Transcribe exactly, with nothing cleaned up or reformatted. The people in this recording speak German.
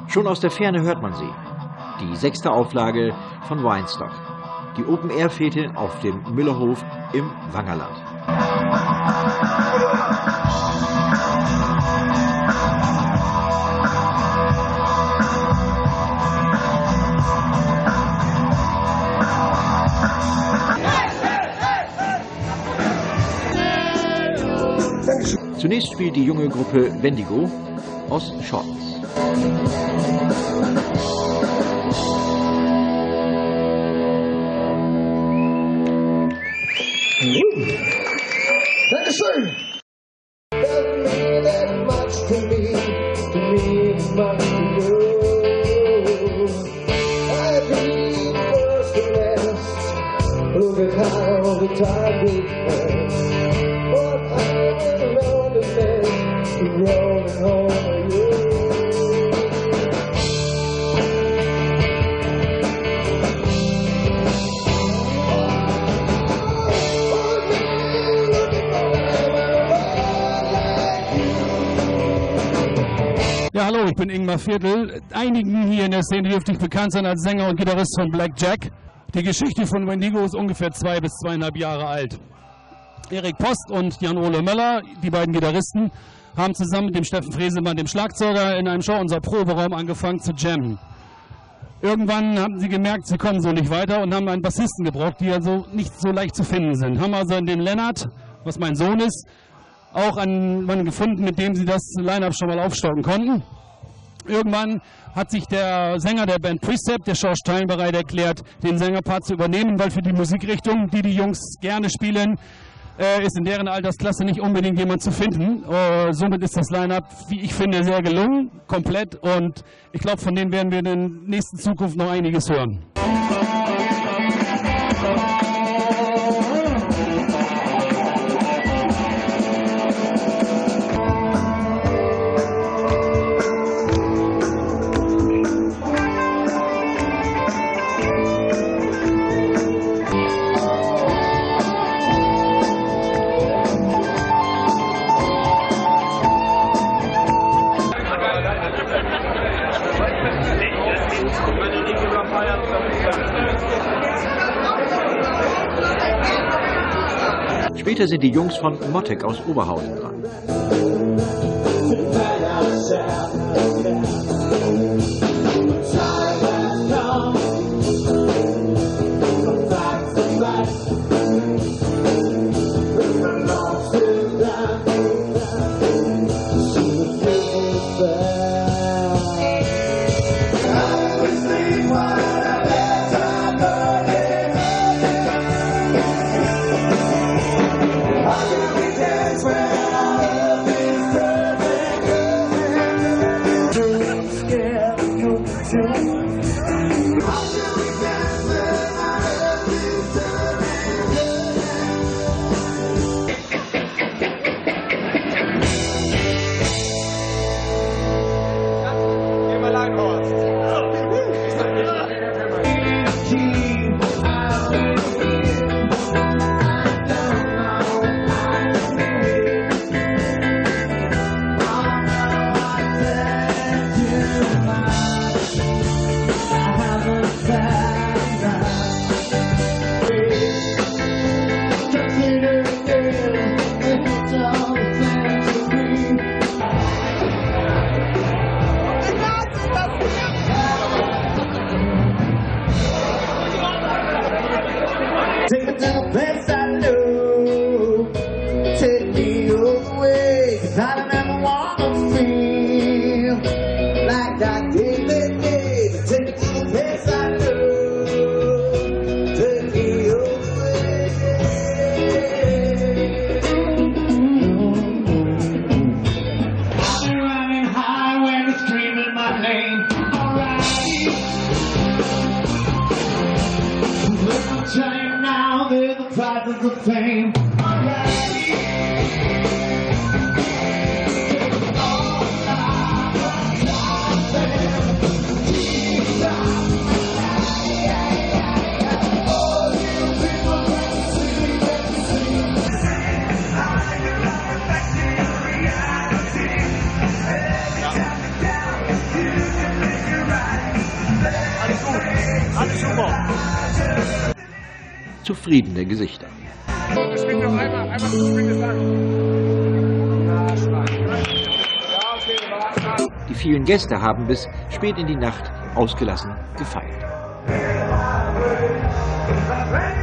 Schon aus der Ferne hört man sie. Die sechste Auflage von Weinstock. Die Open-Air-Fete auf dem Müllerhof im Wangerland. Zunächst spielt die junge Gruppe Wendigo aus Shortens. Dankeschön! Doesn't mean that much to me, to me it's much to you. I dream first and last, look at how the tide goes past. But I'm alone in this, rolling home to you. Ja, hallo, ich bin Ingmar Viertel. Einigen hier in der Szene dürfte ich bekannt sein als Sänger und Gitarrist von Black Jack. Die Geschichte von Wendigo ist ungefähr zwei bis zweieinhalb Jahre alt. Erik Post und Jan-Ole Möller, die beiden Gitarristen, haben zusammen mit dem Steffen Fresemann, dem Schlagzeuger, in einem Show unser Proberaum angefangen zu jammen. Irgendwann haben sie gemerkt, sie kommen so nicht weiter und haben einen Bassisten gebraucht, die also nicht so leicht zu finden sind. Haben also den Lennart, was mein Sohn ist, auch einen Mann gefunden, mit dem sie das Line-Up schon mal aufstocken konnten. Irgendwann hat sich der Sänger der Band Precept, der Schorsch Thein, bereit erklärt, den Sängerpart zu übernehmen, weil für die Musikrichtung, die die Jungs gerne spielen, äh, ist in deren Altersklasse nicht unbedingt jemand zu finden. Äh, somit ist das Line-Up, wie ich finde, sehr gelungen, komplett, und ich glaube, von denen werden wir in der nächsten Zukunft noch einiges hören. Später sind die Jungs von Mottek aus Oberhausen dran. Take me to the place I know. Take me away, 'cause I don't ever wanna feel like that day, that day. Take me to the place I know. Take me away. I'll be running high when it's screaming my name. Alright. Little train now, there's the prices of fame. Alright. zufriedene Gesichter. Die vielen Gäste haben bis spät in die Nacht ausgelassen gefeiert.